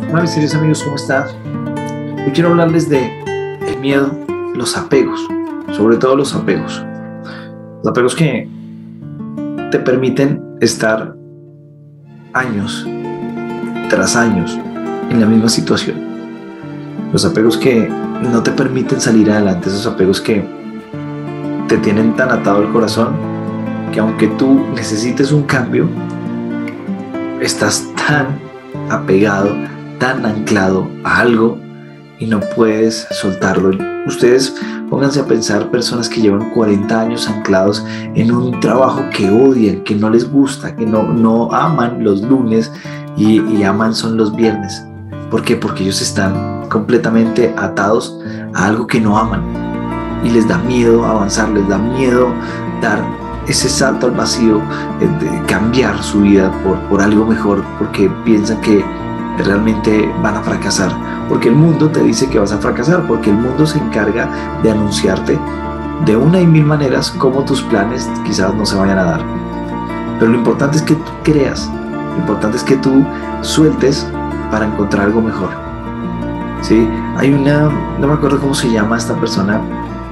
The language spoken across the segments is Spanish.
Hola mis queridos amigos, ¿cómo están? Hoy quiero hablarles de el miedo, los apegos, sobre todo los apegos. Los apegos que te permiten estar años tras años en la misma situación. Los apegos que no te permiten salir adelante, esos apegos que te tienen tan atado el corazón que aunque tú necesites un cambio, estás tan apegado, tan anclado a algo y no puedes soltarlo. Ustedes pónganse a pensar personas que llevan 40 años anclados en un trabajo que odian, que no les gusta, que no aman los lunes y aman son los viernes. ¿Por qué? Porque ellos están completamente atados a algo que no aman y les da miedo avanzar, les da miedo dar ese salto al vacío, de cambiar su vida por algo mejor, porque piensan que realmente van a fracasar, porque el mundo te dice que vas a fracasar, porque el mundo se encarga de anunciarte de una y mil maneras cómo tus planes quizás no se vayan a dar. Pero lo importante es que tú creas, lo importante es que tú sueltes para encontrar algo mejor. ¿Sí? Hay no me acuerdo cómo se llama esta persona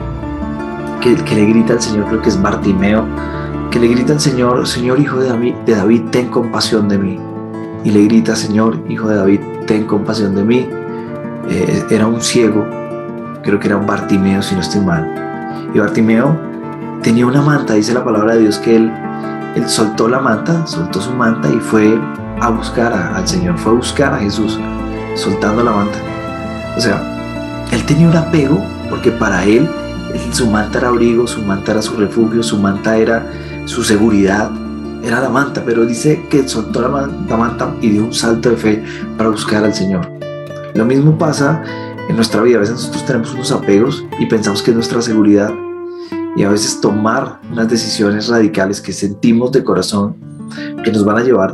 que le grita al Señor, creo que es Bartimeo, que le grita al Señor: Señor, hijo de David, ten compasión de mí. Y le grita: Señor, hijo de David, ten compasión de mí. Era un ciego, creo que era un Bartimeo, si no estoy mal. Y Bartimeo tenía una manta, dice la palabra de Dios que él soltó la manta, soltó su manta y fue a buscar al Señor, fue a buscar a Jesús, soltando la manta. O sea, él tenía un apego porque para él su manta era abrigo, su manta era su refugio, su manta era su seguridad, era la manta, pero dice que soltó la manta y dio un salto de fe para buscar al Señor. Lo mismo pasa en nuestra vida. A veces nosotros tenemos unos apegos y pensamos que es nuestra seguridad, y a veces tomar unas decisiones radicales que sentimos de corazón que nos van a llevar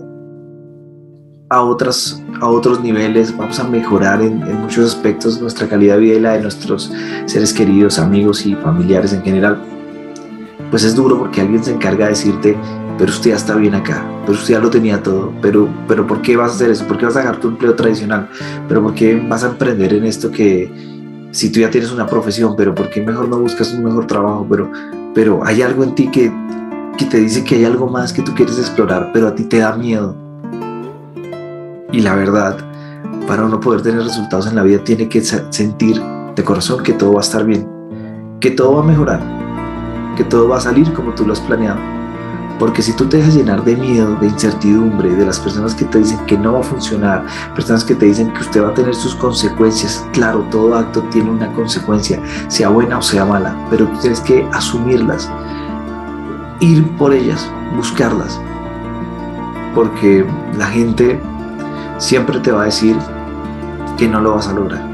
a otros niveles, vamos a mejorar en muchos aspectos nuestra calidad de vida y la de nuestros seres queridos, amigos y familiares en general. Pues es duro porque alguien se encarga de decirte: pero usted ya está bien acá, pero usted ya lo tenía todo, pero ¿por qué vas a hacer eso? ¿Por qué vas a dejar tu empleo tradicional? ¿Pero por qué vas a emprender en esto que si tú ya tienes una profesión? ¿Pero por qué mejor no buscas un mejor trabajo? Pero hay algo en ti que te dice que hay algo más que tú quieres explorar, pero a ti te da miedo. Y la verdad, para uno poder tener resultados en la vida, tiene que sentir de corazón que todo va a estar bien, que todo va a mejorar, que todo va a salir como tú lo has planeado. Porque si tú te dejas llenar de miedo, de incertidumbre, de las personas que te dicen que no va a funcionar, personas que te dicen que usted va a tener sus consecuencias, claro, todo acto tiene una consecuencia, sea buena o sea mala, pero tú tienes que asumirlas, ir por ellas, buscarlas, porque la gente siempre te va a decir que no lo vas a lograr.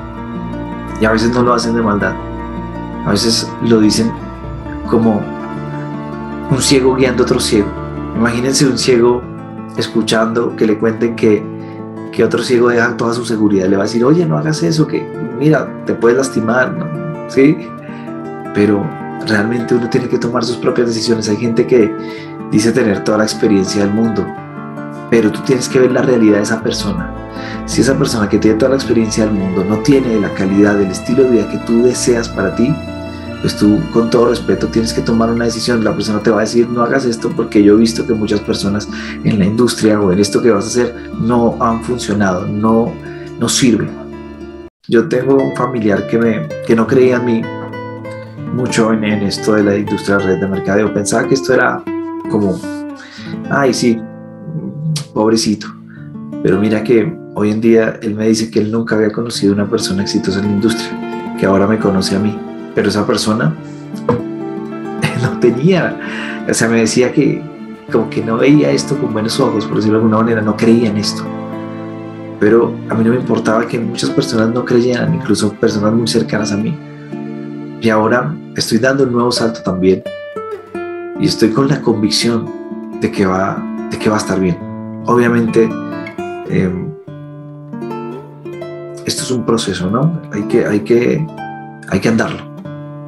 Y a veces no lo hacen de maldad, a veces lo dicen como un ciego guiando a otro ciego. Imagínense un ciego escuchando que le cuenten que otro ciego deja toda su seguridad. Le va a decir: oye, no hagas eso, que mira, te puedes lastimar, ¿no? ¿Sí? Pero realmente uno tiene que tomar sus propias decisiones. Hay gente que dice tener toda la experiencia del mundo, pero tú tienes que ver la realidad de esa persona. Si esa persona que tiene toda la experiencia del mundo no tiene la calidad, el estilo de vida que tú deseas para ti, pues tú, con todo respeto, tienes que tomar una decisión. La persona te va a decir: no hagas esto, porque yo he visto que muchas personas en la industria o en esto que vas a hacer no han funcionado, no sirven. Yo tengo un familiar que no creía en mí mucho en esto de la industria de red de mercadeo. Pensaba que esto era como: ay, sí, pobrecito. Pero mira que hoy en día él me dice que él nunca había conocido a una persona exitosa en la industria, que ahora me conoce a mí. Pero esa persona no tenía, o sea, me decía que como que no veía esto con buenos ojos, por decirlo de alguna manera, no creía en esto. Pero a mí no me importaba que muchas personas no creyeran, incluso personas muy cercanas a mí. Y ahora estoy dando un nuevo salto también, y estoy con la convicción de que va a estar bien. Obviamente, esto es un proceso, ¿no? Hay que andarlo.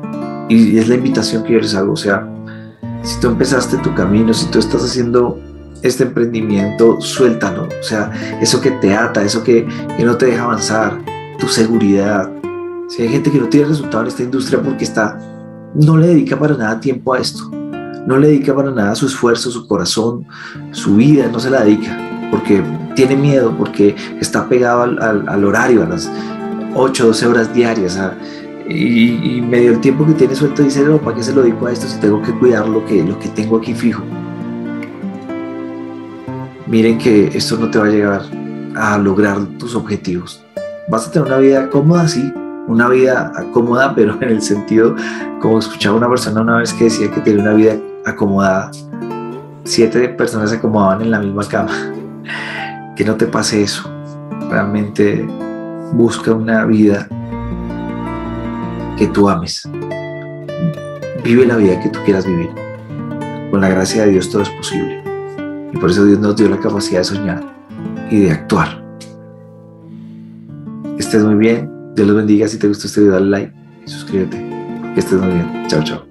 Y es la invitación que yo les hago. O sea, si tú empezaste tu camino, si tú estás haciendo este emprendimiento, suéltalo. O sea, eso que te ata, eso que no te deja avanzar, tu seguridad. Si hay gente que no tiene resultado en esta industria porque no le dedica para nada tiempo a esto, no le dedica para nada su esfuerzo, su corazón, su vida, no se la dedica porque tiene miedo, porque está pegado al horario, a las 8, 12 horas diarias, y medio el tiempo que tiene suelto dice, no, ¿para qué se lo dedico a esto si tengo que cuidar lo que tengo aquí fijo? Miren que esto no te va a llegar a lograr tus objetivos. Vas a tener una vida cómoda, sí, una vida cómoda, pero en el sentido, como escuchaba una persona una vez que decía que tiene una vida acomodada, 7 personas se acomodaban en la misma cama. Que no te pase eso. Realmente busca una vida que tú ames. Vive la vida que tú quieras vivir. Con la gracia de Dios todo es posible. Y por eso Dios nos dio la capacidad de soñar y de actuar. Que estés muy bien. Dios los bendiga. Si te gustó este video, dale like y suscríbete. Que estés muy bien. Chao, chao.